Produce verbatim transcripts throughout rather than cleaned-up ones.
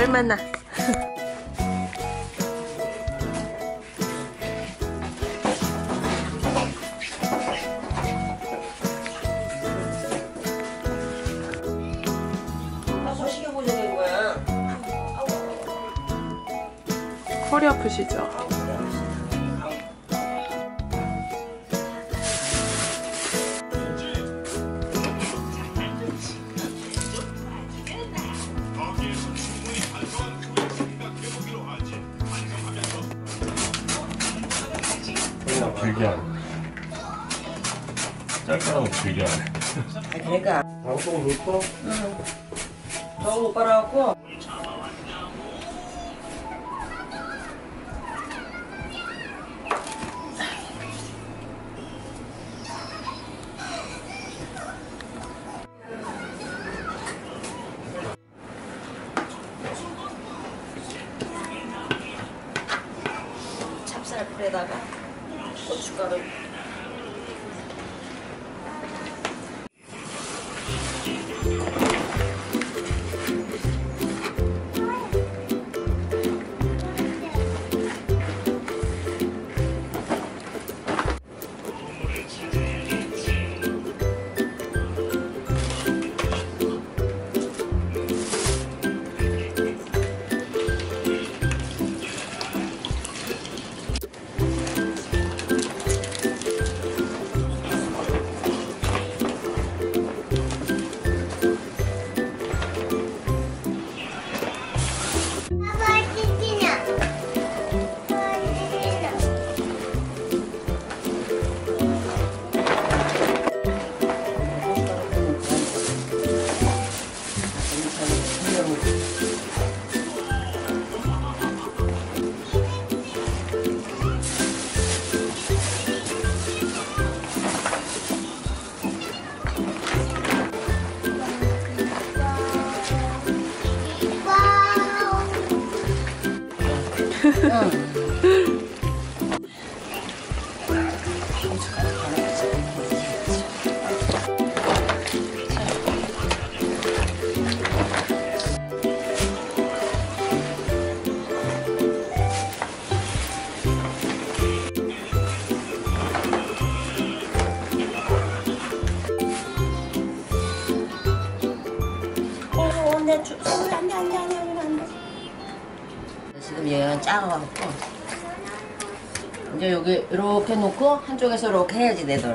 얼마나? 허리 아프시죠? 길게 하네. 짧게 하면 길게 하네. 아, 그러니까. 방송 넣고? 응. 저 오빠라고. 찹쌀물에다가 고춧가루. 응. 어, 내 주, 안 돼, 안 돼, 안 돼, 안 돼. 지금 얘는 작아갖고 이제 여기 이렇게 놓고 한쪽에서 이렇게 해야지 내들.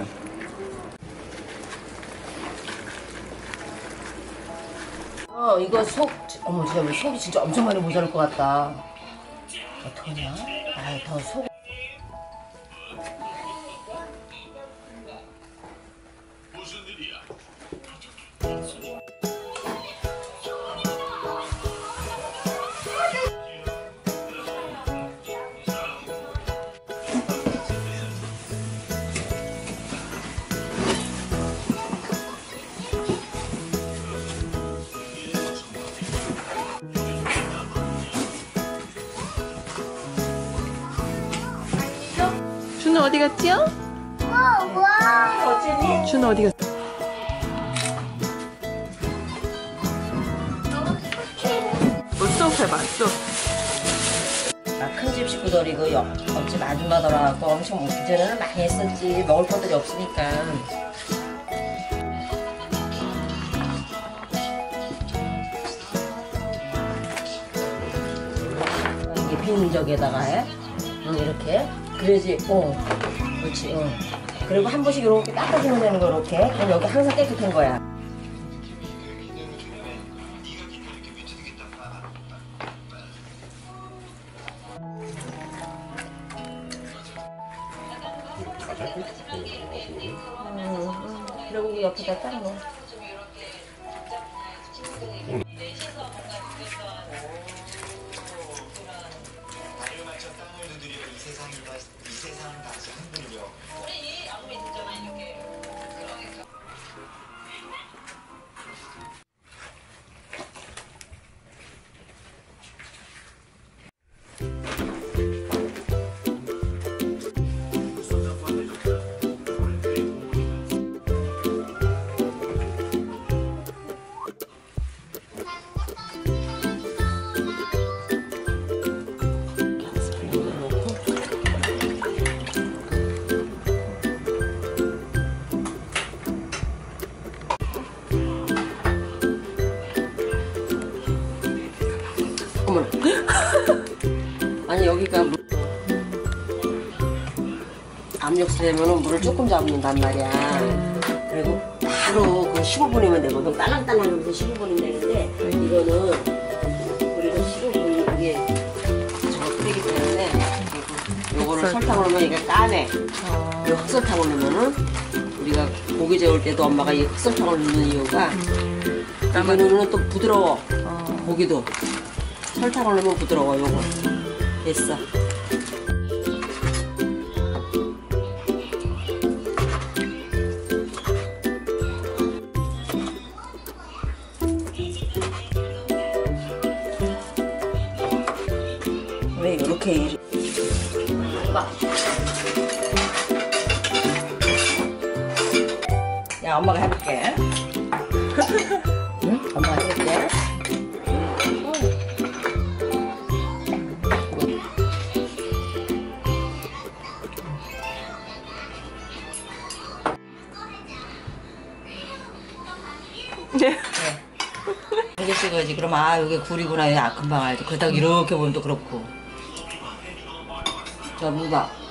어 이거 속 어머 진짜 왜 속이 진짜 엄청 많이 모자랄 것 같다. 어떡하냐? 아이 더 속. 무슨 일이야? 준우 어디 갔지요? 어쩌니? 준우 어디 갔어? 쑥 해봐, 쑥. 아, 큰 집 식구들이 그 옆, 옆집 아줌마들하고 엄청 그전에는 많이 했었지. 먹을 것들이 없으니까. 이게 빈 저기에다가 해. 응, 이렇게. 그래야지, 어. 그렇지, 응. 그리고 한 번씩 이렇게 닦아주면 되는 거, 이렇게. 그럼 여기 항상 깨끗한 거야. 응, 응. 그리고 옆에다 딱 넣어. 응. 그러니까 물... 압력수 되면은 물을 조금 잡는단 말이야. 그리고 바로 그 십오 분이면 되거든. 딸랑딸랑 하면서 십오 분이면 되는데 이거는 우리가 십오 분이 이게 저거 끓이기 때문에 요거를 설탕을 넣으면 이게 까매. 어. 이 흑설탕을 넣으면은 우리가 고기 재울 때도 엄마가 이 흑설탕을 넣는 이유가 음. 이거는 또 부드러워. 어. 고기도 설탕을 넣으면 부드러워. 요거 됐어. 왜 이렇게 일... 야, 엄마가 해볼게. 응? 엄마가 해볼게. 네. 이렇게 찍어야지. 그럼 아, 여기 굴이구나. 아, 금방 알지. 그러다가 이렇게 보면 또 그렇고. 자, 무다.